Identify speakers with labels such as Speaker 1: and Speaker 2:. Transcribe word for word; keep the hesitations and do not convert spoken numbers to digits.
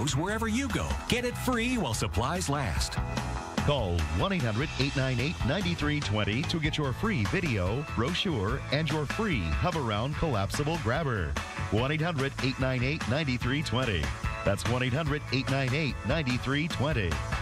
Speaker 1: videos wherever you go. Get it free while supplies last.
Speaker 2: Call one eight hundred, eight nine eight, nine three two zero to get your free video, brochure, and your free Hoveround collapsible grabber. one eight hundred, eight nine eight, nine three two zero. That's one eight hundred, eight nine eight, nine three two zero.